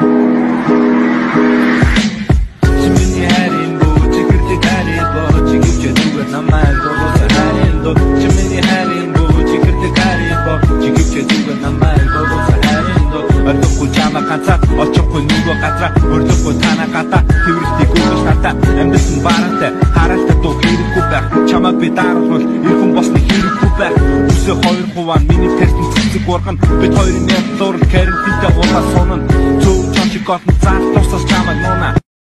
Чимээний хайрын бүү чигэрдэг хайр боо чигэрч зүгээр намайг богоосаа хайрын доо чимээний хайрын бүү чигэрдэг хайр боо чигэрч зүгээр намайг богоосаа хайрын доо ордохгүй чамаа ганцаа очихгүй нөгөө газраа өрлөхгүй танаа гата тэрвэртийг өгөх надаа амьдсан бараатай харалтай дуу хэрэггүй байх чамаа би дарахвал ирхэн босны хэрэггүй байх үсээ 2 хуваа миний тэртэн цэцэг урган бид хоёрын ярьлуур карантинтай улаас сонно зөв чамчиг гол цааш тусаж чамаа нуна